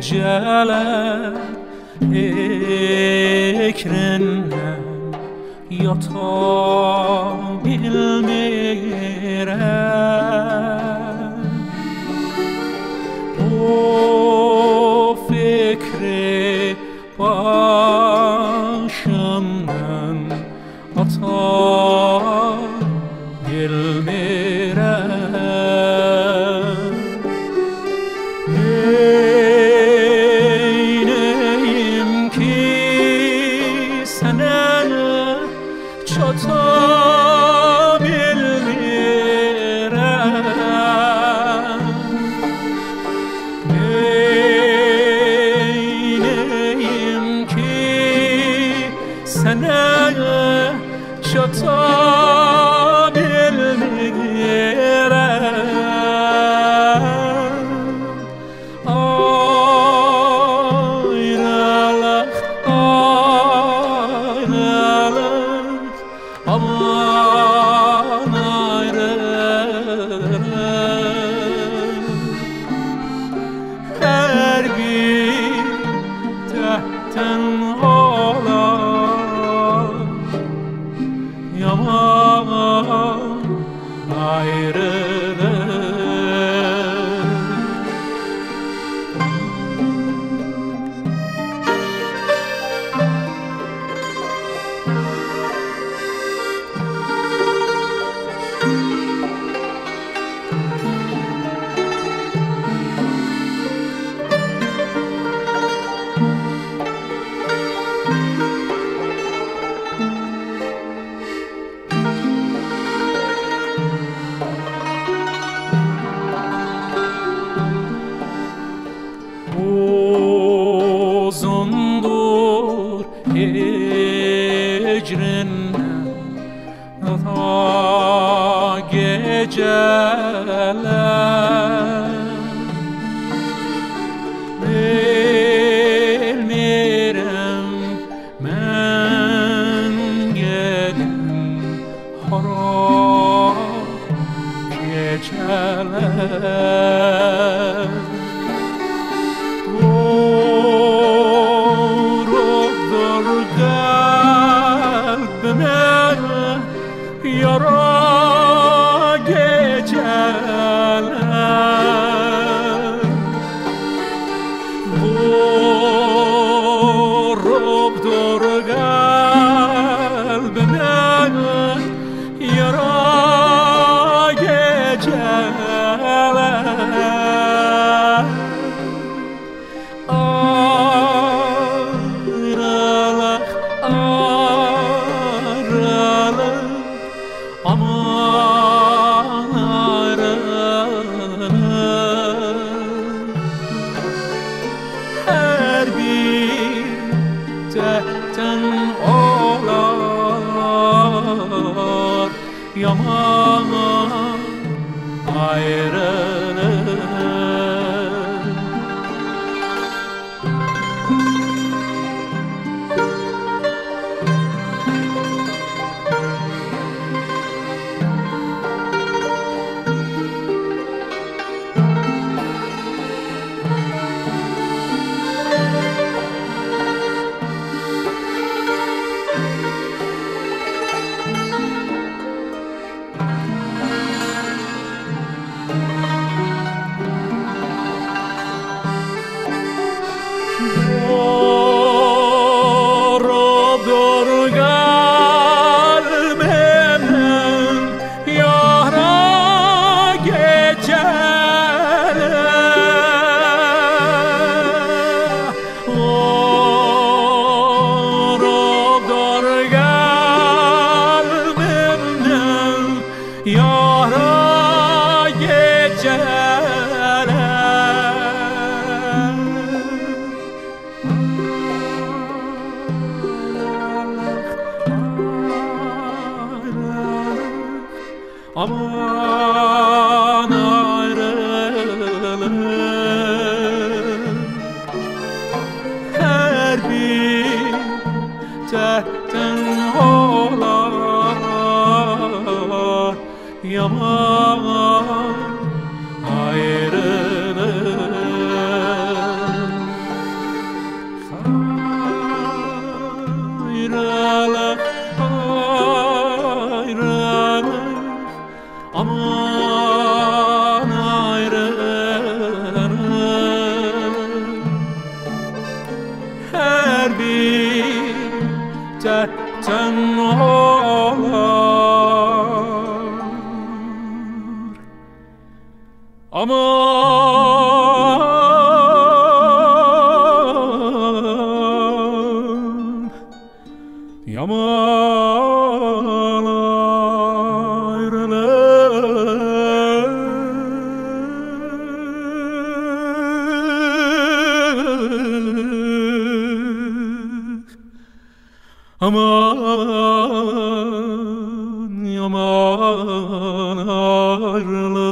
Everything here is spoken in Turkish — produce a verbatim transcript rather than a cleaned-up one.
geceler ekrenle yatabilmirem. O fikri başımdan atabilmirem. Neyneyim ki sana çatabilmirem. Neyneyim ki sana çatabilmirem. Ayrılık, ayrılık, aman ayrılık. Her bir dertten olan yaman ayrılık. Uzundur hicrinle ta geceler, bilmirem men gelin harap geceler. Vurupdur kalbime yara geceler. Vurupdur kalbime yara geceler. Ayrılık, ayrılık, aman ayrılık. Her bir dertten olar yaman ayrılık. Yara geceler, aman ayrılık. Her bir dertten olar yaman ayrılık. aman ayrılır. Her bir dertten olur, aman yaman ayrılık. Aman yaman ayrılık.